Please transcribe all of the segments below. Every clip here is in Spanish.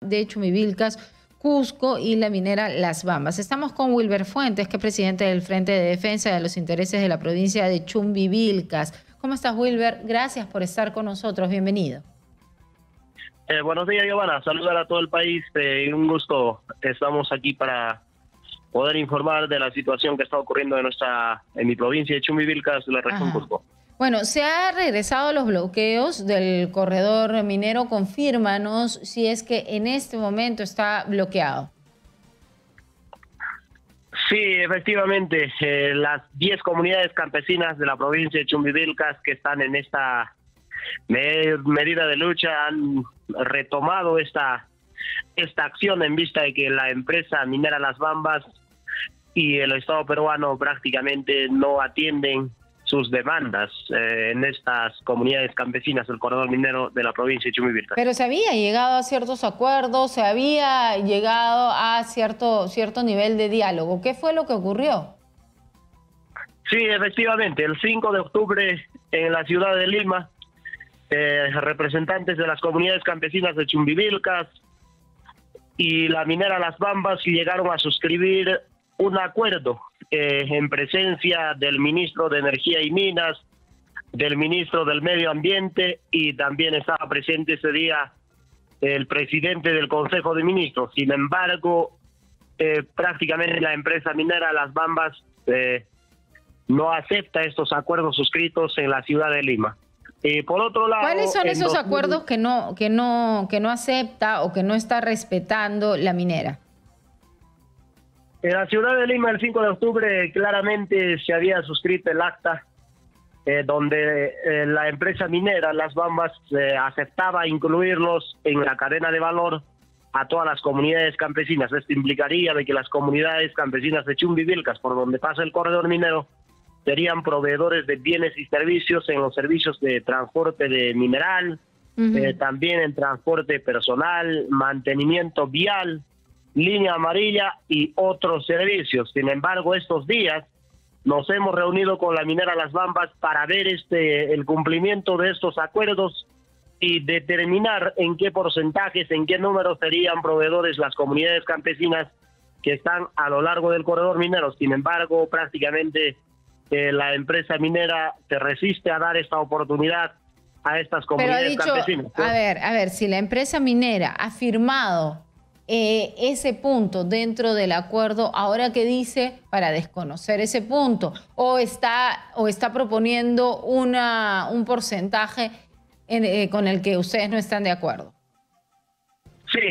de Chumbivilcas, Cusco y la minera Las Bambas. Estamos con Wilber Fuentes, que es presidente del Frente de Defensa de los Intereses de la provincia de Chumbivilcas. ¿Cómo estás, Wilber? Gracias por estar con nosotros. Bienvenido. Buenos días, Giovanna. Saludar a todo el país. Un gusto. Estamos aquí para poder informar de la situación que está ocurriendo en mi provincia de Chumbivilcas, de la región Cusco. Bueno, se ha regresado los bloqueos del corredor minero. Confírmanos si es que en este momento está bloqueado. Sí, efectivamente. Las 10 comunidades campesinas de la provincia de Chumbivilcas que están en esta medida de lucha han retomado esta acción en vista de que la empresa minera Las Bambas y el Estado peruano prácticamente no atienden sus demandas en estas comunidades campesinas del corredor minero de la provincia de Chumbivilcas. Pero se había llegado a ciertos acuerdos, se había llegado a cierto nivel de diálogo. ¿Qué fue lo que ocurrió? Sí, efectivamente, el 5 de octubre en la ciudad de Lima, representantes de las comunidades campesinas de Chumbivilcas y la minera Las Bambas llegaron a suscribir un acuerdo en presencia del ministro de Energía y Minas, del ministro del Medio Ambiente, y también estaba presente ese día el presidente del Consejo de Ministros. Sin embargo, prácticamente la empresa minera Las Bambas no acepta estos acuerdos suscritos en la ciudad de Lima. Por otro lado, ¿cuáles son esos acuerdos que no acepta o que no está respetando la minera? En la ciudad de Lima, el 5 de octubre, claramente se había suscrito el acta donde la empresa minera Las Bambas aceptaba incluirlos en la cadena de valor a todas las comunidades campesinas. Esto implicaría de que las comunidades campesinas de Chumbivilcas, por donde pasa el corredor minero, serían proveedores de bienes y servicios en los servicios de transporte de mineral, también en transporte personal, mantenimiento vial, línea amarilla y otros servicios. Sin embargo, estos días nos hemos reunido con la minera Las Bambas para ver el cumplimiento de estos acuerdos y determinar en qué porcentajes, en qué números serían proveedores las comunidades campesinas que están a lo largo del corredor minero. Sin embargo, prácticamente la empresa minera se resiste a dar esta oportunidad a estas comunidades campesinas. A ver, si la empresa minera ha firmado ese punto dentro del acuerdo, ¿ahora qué dice para desconocer ese punto? ¿O está proponiendo un porcentaje con el que ustedes no están de acuerdo? Sí,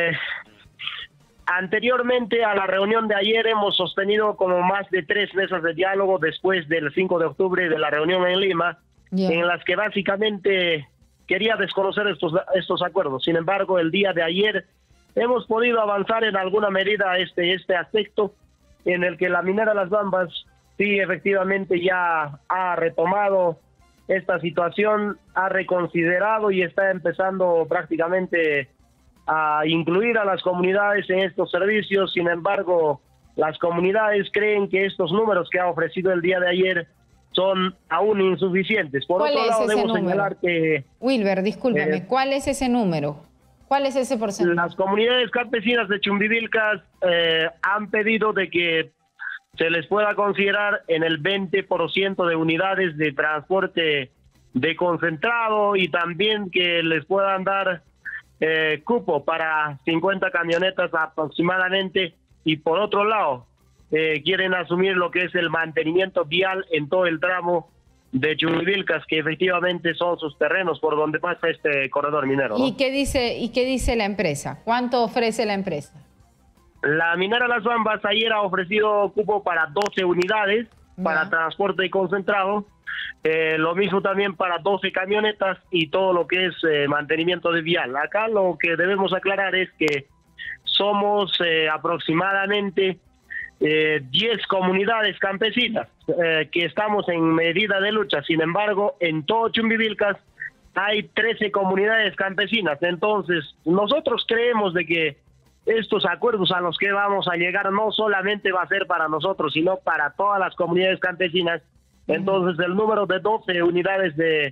anteriormente a la reunión de ayer hemos sostenido como más de 3 mesas de diálogo después del 5 de octubre de la reunión en Lima, en las que básicamente quería desconocer estos acuerdos. Sin embargo, el día de ayer hemos podido avanzar en alguna medida este aspecto en el que la minera Las Bambas sí efectivamente ya ha retomado esta situación, ha reconsiderado y está empezando prácticamente a incluir a las comunidades en estos servicios. Sin embargo, las comunidades creen que estos números que ha ofrecido el día de ayer son aún insuficientes. Por otro lado, debo señalar que... Wilber, discúlpame, ¿cuál es ese número? ¿Cuál es ese porcentaje? Las comunidades campesinas de Chumbivilcas han pedido de que se les pueda considerar en el 20% de unidades de transporte de concentrado y también que les puedan dar cupo para 50 camionetas aproximadamente. Y por otro lado, quieren asumir lo que es el mantenimiento vial en todo el tramo de Chumbivilcas, que efectivamente son sus terrenos por donde pasa este corredor minero, ¿no? ¿Y qué dice la empresa? ¿Cuánto ofrece la empresa? La minera Las Bambas ayer ha ofrecido cupo para 12 unidades para transporte concentrado, lo mismo también para 12 camionetas y todo lo que es mantenimiento de vial. Acá lo que debemos aclarar es que somos aproximadamente 10 comunidades campesinas que estamos en medida de lucha. Sin embargo, en todo Chumbivilcas hay 13 comunidades campesinas. Entonces, nosotros creemos de que estos acuerdos a los que vamos a llegar no solamente va a ser para nosotros, sino para todas las comunidades campesinas. Entonces, el número de 12 unidades de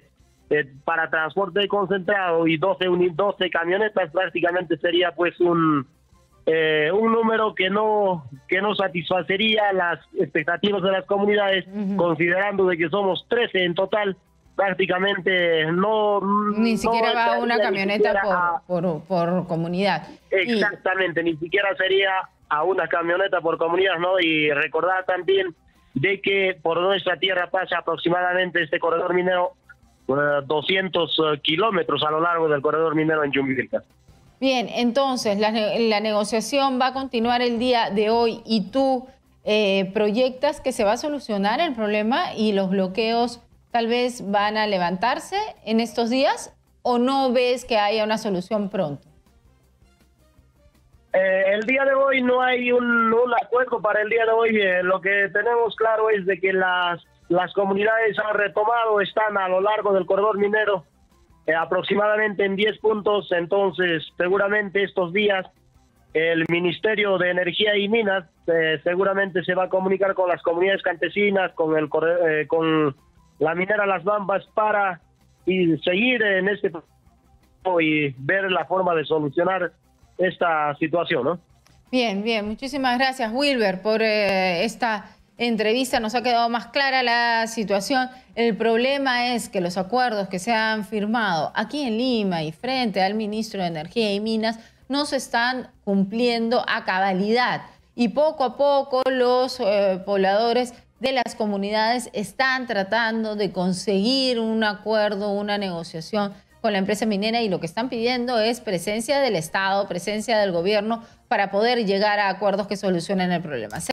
para transporte concentrado y 12 camionetas, prácticamente sería pues un número que no satisfacería las expectativas de las comunidades, considerando de que somos 13 en total. Prácticamente ni siquiera va una camioneta por comunidad. Exactamente, ni siquiera sería a una camioneta por comunidad, ¿no? Y recordar también de que por nuestra tierra pasa aproximadamente este corredor minero 200 kilómetros a lo largo del corredor minero en Yumbivilcas. Bien, entonces la negociación va a continuar el día de hoy y tú proyectas que se va a solucionar el problema y los bloqueos tal vez van a levantarse en estos días, ¿o no ves que haya una solución pronto? El día de hoy no hay un acuerdo para el día de hoy. Lo que tenemos claro es de que las comunidades han retomado, están a lo largo del corredor minero aproximadamente en 10 puntos. Entonces seguramente estos días el Ministerio de Energía y Minas seguramente se va a comunicar con las comunidades campesinas, con la minera Las Bambas, para seguir en este y ver la forma de solucionar esta situación, ¿no? Bien, bien. Muchísimas gracias, Wilber, por esta entrevista. Nos ha quedado más clara la situación. El problema es que los acuerdos que se han firmado aquí en Lima y frente al ministro de Energía y Minas no se están cumpliendo a cabalidad. Y poco a poco los pobladores de las comunidades están tratando de conseguir un acuerdo, una negociación con la empresa minera, y lo que están pidiendo es presencia del Estado, presencia del gobierno para poder llegar a acuerdos que solucionen el problema.